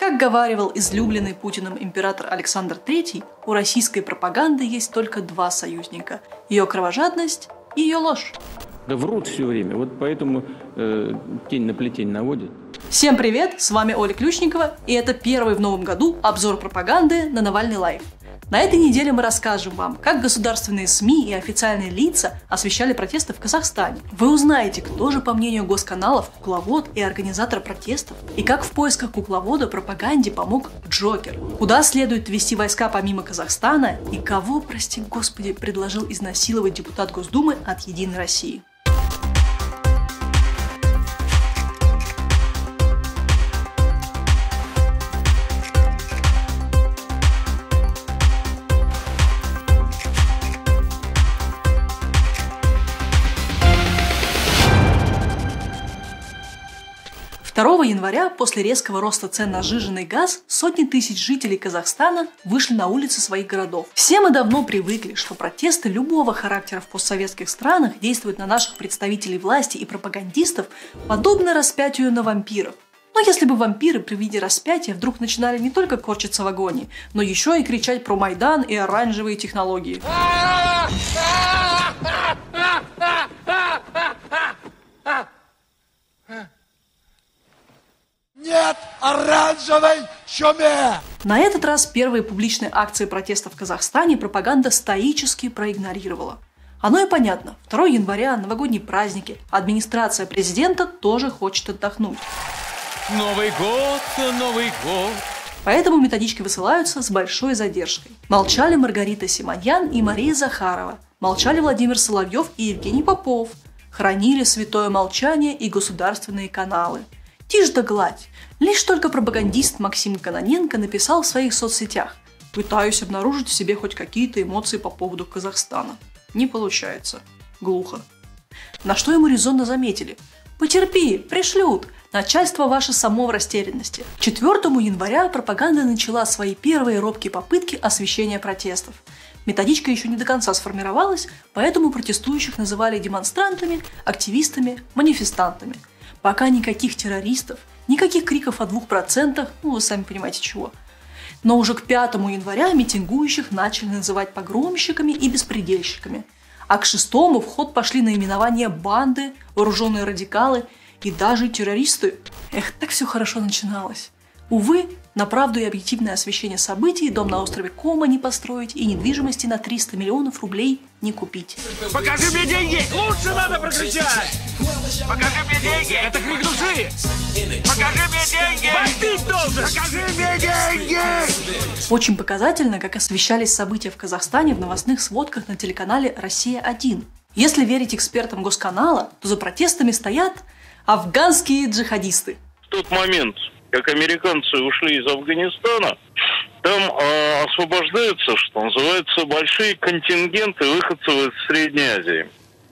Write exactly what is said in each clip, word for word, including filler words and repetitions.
Как говаривал излюбленный Путиным император Александр Третий, у российской пропаганды есть только два союзника – ее кровожадность и ее ложь. Да врут все время, вот поэтому э, тень на плетень наводит. Всем привет, с вами Оля Ключникова, и это первый в новом году обзор пропаганды на Навальный Лайв. На этой неделе мы расскажем вам, как государственные СМИ и официальные лица освещали протесты в Казахстане. Вы узнаете, кто же, по мнению госканалов, кукловод и организатор протестов, и как в поисках кукловода пропаганде помог Джокер, куда следует ввести войска помимо Казахстана и кого, прости господи, предложил изнасиловать депутат Госдумы от Единой России. второго января, после резкого роста цен на сжиженный газ, сотни тысяч жителей Казахстана вышли на улицы своих городов. Все мы давно привыкли, что протесты любого характера в постсоветских странах действуют на наших представителей власти и пропагандистов подобно распятию на вампиров. Но если бы вампиры при виде распятия вдруг начинали не только корчиться в агонии, но еще и кричать про Майдан и оранжевые технологии. Нет оранжевой чуме! На этот раз первые публичные акции протеста в Казахстане пропаганда стоически проигнорировала. Оно и понятно. второго января, новогодние праздники, администрация президента тоже хочет отдохнуть. Новый год, Новый год. Поэтому методички высылаются с большой задержкой. Молчали Маргарита Симоньян и Мария Захарова. Молчали Владимир Соловьев и Евгений Попов. Хранили святое молчание и государственные каналы. Тишь да гладь. Лишь только пропагандист Максим Кононенко написал в своих соцсетях: «Пытаюсь обнаружить в себе хоть какие-то эмоции по поводу Казахстана. Не получается. Глухо». На что ему резонно заметили: «Потерпи, пришлют. Начальство ваше само в растерянности». четвёртого января пропаганда начала свои первые робкие попытки освещения протестов. Методичка еще не до конца сформировалась, поэтому протестующих называли демонстрантами, активистами, манифестантами. Пока никаких террористов, никаких криков о двух процентах, ну вы сами понимаете чего. Но уже к пятому января митингующих начали называть погромщиками и беспредельщиками. А к шестому в ход пошли наименования банды, вооруженные радикалы и даже террористы. Эх, так все хорошо начиналось. Увы, на правду и объективное освещение событий дом на острове Кома не построить и недвижимости на триста миллионов рублей не купить. Покажи мне деньги! Лучше надо прокричать! Покажи мне деньги! Это крик души! Покажи мне деньги! Бомбить должен! Покажи мне деньги! Очень показательно, как освещались события в Казахстане в новостных сводках на телеканале «Россия один». Если верить экспертам госканала, то за протестами стоят афганские джихадисты. В тот момент, как американцы ушли из Афганистана, там э, освобождаются, что называется, большие контингенты выходцев из Средней Азии.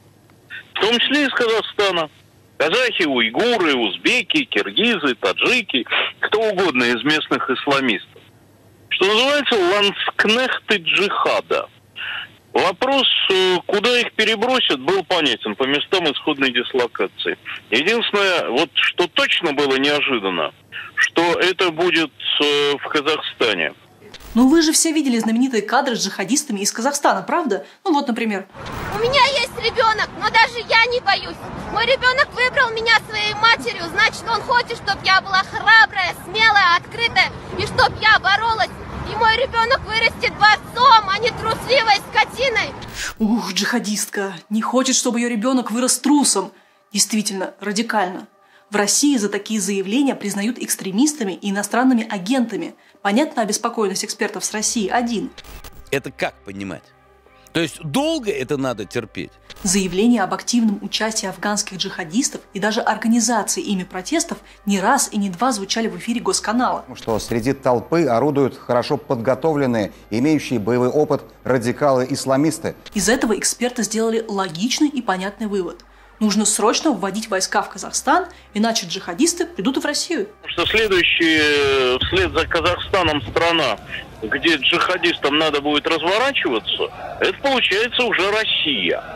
В том числе из Казахстана. Казахи, уйгуры, узбеки, киргизы, таджики, кто угодно из местных исламистов. Что называется, ланскнехты джихада. Вопрос, куда их перебросят, был понятен по местам исходной дислокации. Единственное, вот что точно было неожиданно, что это будет э, в Казахстане. Ну вы же все видели знаменитые кадры с джихадистами из Казахстана, правда? Ну вот, например. У меня есть ребенок, но даже я не боюсь. Мой ребенок выбрал меня своей матерью, значит, он хочет, чтобы я была храбрая, смелая, открытая, и чтобы я боролась. И мой ребенок вырастет борцом, а не трусливой скотиной. Ух, джихадистка, не хочет, чтобы ее ребенок вырос трусом. Действительно, радикально. В России за такие заявления признают экстремистами и иностранными агентами. Понятна обеспокоенность экспертов с России один. Это как понимать? То есть долго это надо терпеть? Заявления об активном участии афганских джихадистов и даже организации ими протестов не раз и не два звучали в эфире госканала. Что среди толпы орудуют хорошо подготовленные, имеющие боевой опыт радикалы-исламисты. Из этого эксперты сделали логичный и понятный вывод. Нужно срочно вводить войска в Казахстан, иначе джихадисты придут и в Россию. Что следующая вслед за Казахстаном страна, где джихадистам надо будет разворачиваться, это получается уже Россия.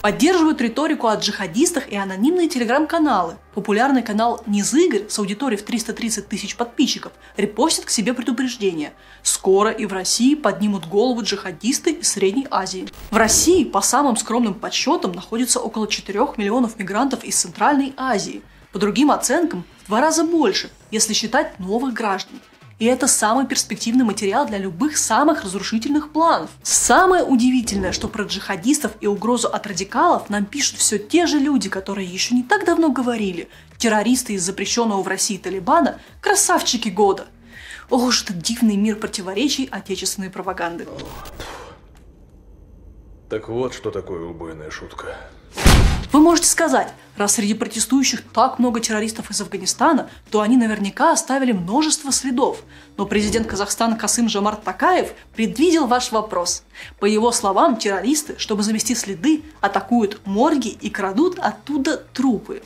Поддерживают риторику о джихадистах и анонимные телеграм-каналы. Популярный канал «Низыгорь» с аудиторией в триста тридцать тысяч подписчиков репостит к себе предупреждение. Скоро и в России поднимут голову джихадисты из Средней Азии. В России, по самым скромным подсчетам, находится около четырёх миллионов мигрантов из Центральной Азии. По другим оценкам, в два раза больше, если считать новых граждан. И это самый перспективный материал для любых самых разрушительных планов. Самое удивительное, что про джихадистов и угрозу от радикалов нам пишут все те же люди, которые еще не так давно говорили: террористы из запрещенного в России Талибана – красавчики года. Ох уж этот дивный мир противоречий отечественной пропаганды. Так вот, что такое убойная шутка. Вы можете сказать, раз среди протестующих так много террористов из Афганистана, то они наверняка оставили множество следов. Но президент Казахстана Касым-Жомарт Токаев предвидел ваш вопрос. По его словам, террористы, чтобы замести следы, атакуют морги и крадут оттуда трупы.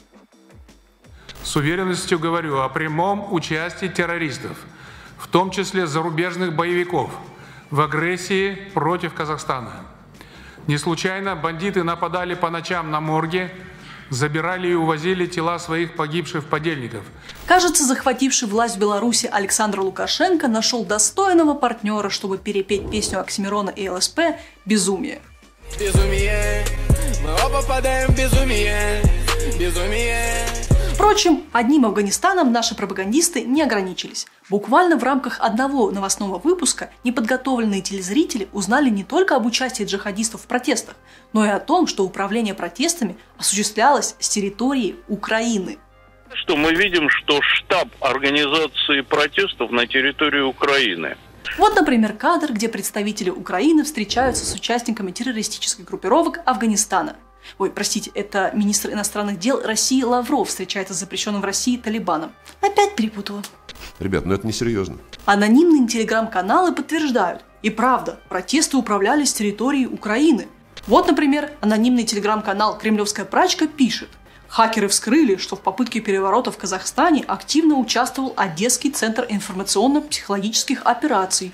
С уверенностью говорю о прямом участии террористов, в том числе зарубежных боевиков, в агрессии против Казахстана. Не случайно бандиты нападали по ночам на морги, забирали и увозили тела своих погибших подельников. Кажется, захвативший власть в Беларуси Александр Лукашенко нашел достойного партнера, чтобы перепеть песню Оксимирона и ЛСП «Безумие». Безумие, мы оба падаем в безумие, безумие. Впрочем, одним Афганистаном наши пропагандисты не ограничились. Буквально в рамках одного новостного выпуска неподготовленные телезрители узнали не только об участии джихадистов в протестах, но и о том, что управление протестами осуществлялось с территории Украины. Что мы видим, что штаб организации протестов на территории Украины. Вот, например, кадр, где представители Украины встречаются с участниками террористических группировок Афганистана. Ой, простите, это министр иностранных дел России Лавров встречается с запрещенным в России Талибаном. Опять перепутала. Ребят, ну это несерьезно. Анонимные телеграм-каналы подтверждают. И правда, протесты управлялись с территории Украины. Вот, например, анонимный телеграм-канал «Кремлевская прачка» пишет: хакеры вскрыли, что в попытке переворота в Казахстане активно участвовал Одесский центр информационно-психологических операций.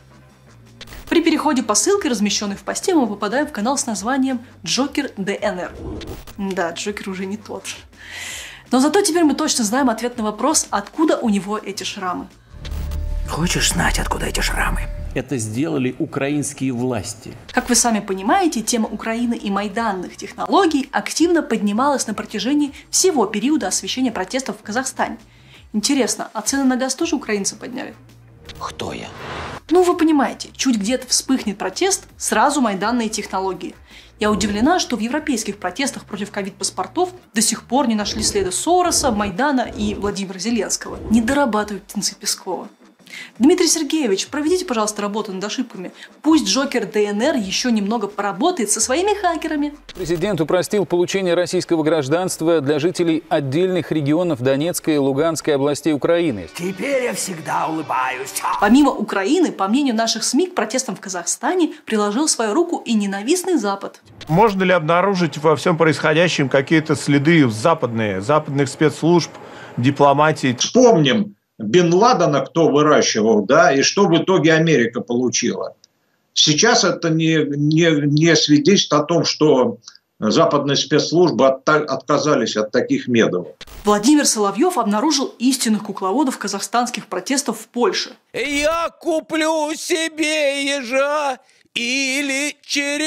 При переходе по ссылке, размещенной в посте, мы попадаем в канал с названием «Джокер ДНР». Да, Джокер уже не тот. Но зато теперь мы точно знаем ответ на вопрос, откуда у него эти шрамы. Хочешь знать, откуда эти шрамы? Это сделали украинские власти. Как вы сами понимаете, тема Украины и майданных технологий активно поднималась на протяжении всего периода освещения протестов в Казахстане. Интересно, а цены на газ тоже украинцы подняли? Кто я? Ну, вы понимаете, чуть где-то вспыхнет протест, сразу майданные технологии. Я удивлена, что в европейских протестах против ковид-паспортов до сих пор не нашли следа Сороса, Майдана и Владимира Зеленского. Не дорабатывают птенцы Пескова. Дмитрий Сергеевич, проведите, пожалуйста, работу над ошибками. Пусть Джокер ДНР еще немного поработает со своими хакерами. Президент упростил получение российского гражданства для жителей отдельных регионов Донецкой и Луганской областей Украины. Теперь я всегда улыбаюсь. Помимо Украины, по мнению наших СМИ, к протестам в Казахстане приложил свою руку и ненавистный Запад. Можно ли обнаружить во всем происходящем какие-то следы западные, западных спецслужб, дипломатии? Вспомним Бен Ладена, кто выращивал, да, и что в итоге Америка получила. Сейчас это не, не, не свидетельствует о том, что западные спецслужбы от, отказались от таких методов. Владимир Соловьев обнаружил истинных кукловодов казахстанских протестов в Польше. Я куплю себе ежа или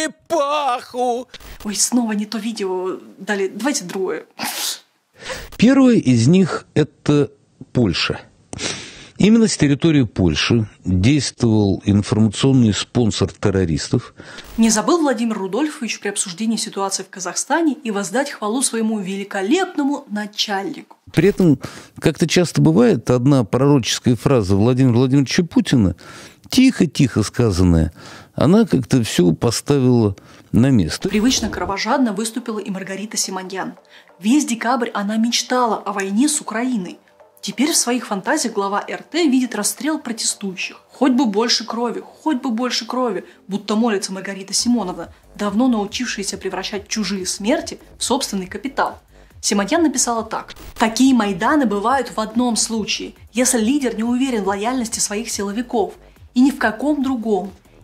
черепаху. Ой, снова не то видео. Далее, давайте другое. Первое из них – это Польша. Именно с территории Польши действовал информационный спонсор террористов. Не забыл Владимир Рудольфович при обсуждении ситуации в Казахстане и воздать хвалу своему великолепному начальнику. При этом, как-то часто бывает, одна пророческая фраза Владимира Владимировича Путина, тихо-тихо сказанная, она как-то все поставила на место. Привычно кровожадно выступила и Маргарита Симоньян. Весь декабрь она мечтала о войне с Украиной. Теперь в своих фантазиях глава эр тэ видит расстрел протестующих. Хоть бы больше крови, хоть бы больше крови, будто молится Маргарита Симоновна, давно научившаяся превращать чужие смерти в собственный капитал. Симоньян написала так. Такие майданы бывают в одном случае, если лидер не уверен в лояльности своих силовиков, и ни в каком другом.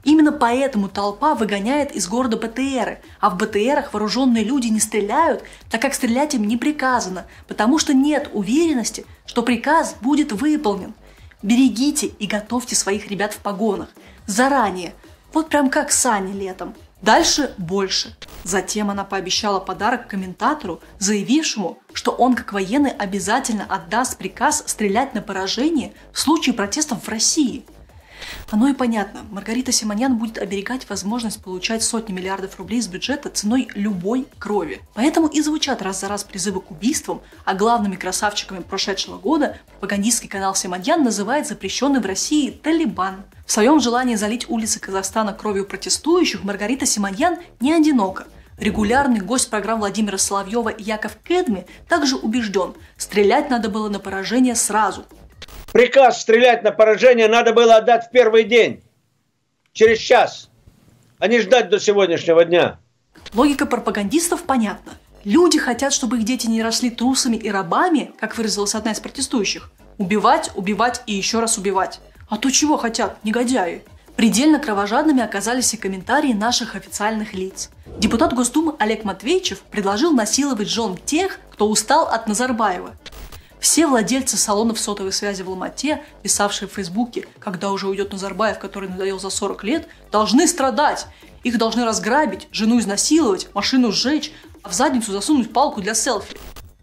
Именно поэтому толпа выгоняет из города бэ тэ эры, а в бэ тэ эрах вооруженные люди не стреляют, так как стрелять им не приказано, потому что нет уверенности, что приказ будет выполнен. Берегите и готовьте своих ребят в погонах. Заранее. Вот прям как сани летом. Дальше больше. Затем она пообещала подарок комментатору, заявившему, что он как военный обязательно отдаст приказ стрелять на поражение в случае протестов в России. Оно и понятно, Маргарита Симоньян будет оберегать возможность получать сотни миллиардов рублей из бюджета ценой любой крови. Поэтому и звучат раз за раз призывы к убийствам, а главными красавчиками прошедшего года пропагандистский канал Симоньян называет запрещенный в России Талибан. В своем желании залить улицы Казахстана кровью протестующих Маргарита Симоньян не одинока. Регулярный гость программ Владимира Соловьева Яков Кедми также убежден, стрелять надо было на поражение сразу. Приказ стрелять на поражение надо было отдать в первый день, через час, а не ждать до сегодняшнего дня. Логика пропагандистов понятна. Люди хотят, чтобы их дети не росли трусами и рабами, как выразилась одна из протестующих. Убивать, убивать и еще раз убивать. А то чего хотят, негодяи? Предельно кровожадными оказались и комментарии наших официальных лиц. Депутат Госдумы Олег Матвейчев предложил насиловать жен тех, кто устал от Назарбаева. Все владельцы салонов сотовой связи в Алмате, писавшие в Фейсбуке, когда уже уйдет Назарбаев, который надоел за сорок лет, должны страдать. Их должны разграбить, жену изнасиловать, машину сжечь, а в задницу засунуть палку для селфи.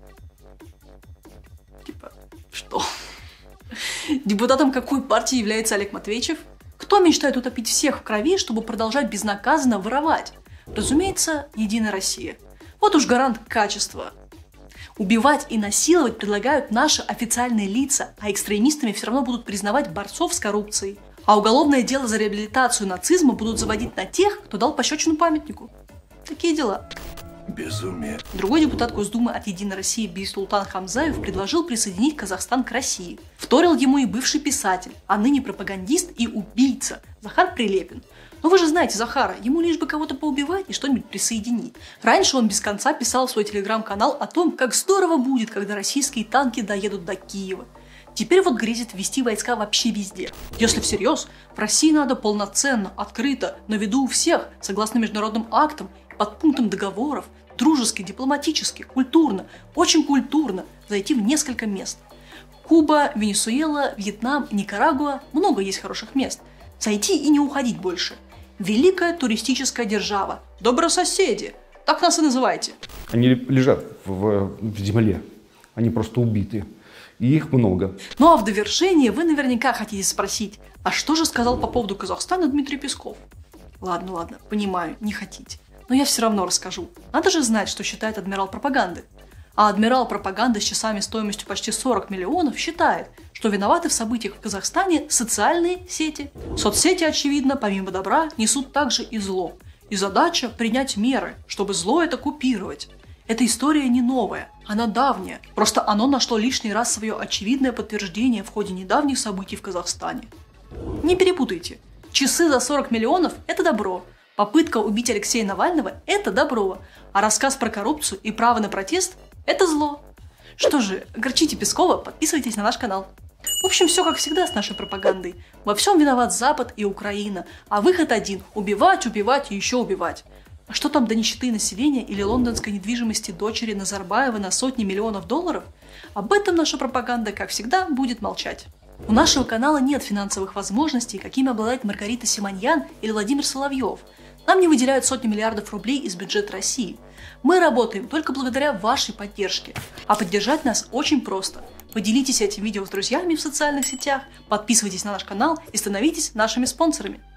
Типа, что? Депутатом какой партии является Олег Матвейчев? Кто мечтает утопить всех в крови, чтобы продолжать безнаказанно воровать? Разумеется, Единая Россия. Вот уж гарант качества. Убивать и насиловать предлагают наши официальные лица, а экстремистами все равно будут признавать борцов с коррупцией. А уголовное дело за реабилитацию нацизма будут заводить на тех, кто дал пощечину памятнику. Такие дела. Безумие. Другой депутат Госдумы от Единой России Бейсултан Хамзаев предложил присоединить Казахстан к России. Вторил ему и бывший писатель, а ныне пропагандист и убийца Захар Прилепин. Но вы же знаете Захара, ему лишь бы кого-то поубивать и что-нибудь присоединить. Раньше он без конца писал в свой телеграм-канал о том, как здорово будет, когда российские танки доедут до Киева. Теперь вот грезит ввести войска вообще везде. Если всерьез, в России надо полноценно, открыто, на виду у всех, согласно международным актам, под пунктом договоров, дружески, дипломатически, культурно, очень культурно зайти в несколько мест. Куба, Венесуэла, Вьетнам, Никарагуа – много есть хороших мест. Зайти и не уходить больше. Великая туристическая держава. Добрососеди. Так нас и называйте. Они лежат в, в земле. Они просто убиты. И их много. Ну а в довершение вы наверняка хотите спросить, а что же сказал по поводу Казахстана Дмитрий Песков? Ладно, ладно, понимаю, не хотите. Но я все равно расскажу. Надо же знать, что считает адмирал пропаганды. А адмирал пропаганды с часами стоимостью почти сорок миллионов считает, что виноваты в событиях в Казахстане социальные сети. Соцсети, очевидно, помимо добра, несут также и зло. И задача принять меры, чтобы зло это купировать. Эта история не новая, она давняя. Просто оно нашло лишний раз свое очевидное подтверждение в ходе недавних событий в Казахстане. Не перепутайте. Часы за сорок миллионов – это добро. Попытка убить Алексея Навального – это добро. А рассказ про коррупцию и право на протест – это зло. Что же, огорчите Пескова, подписывайтесь на наш канал. В общем, все как всегда с нашей пропагандой. Во всем виноват Запад и Украина, а выход один – убивать, убивать и еще убивать. А что там до нищеты населения или лондонской недвижимости дочери Назарбаева на сотни миллионов долларов? Об этом наша пропаганда, как всегда, будет молчать. У нашего канала нет финансовых возможностей, какими обладает Маргарита Симоньян или Владимир Соловьев. Нам не выделяют сотни миллиардов рублей из бюджета России. Мы работаем только благодаря вашей поддержке. А поддержать нас очень просто. Поделитесь этим видео с друзьями в социальных сетях, подписывайтесь на наш канал и становитесь нашими спонсорами.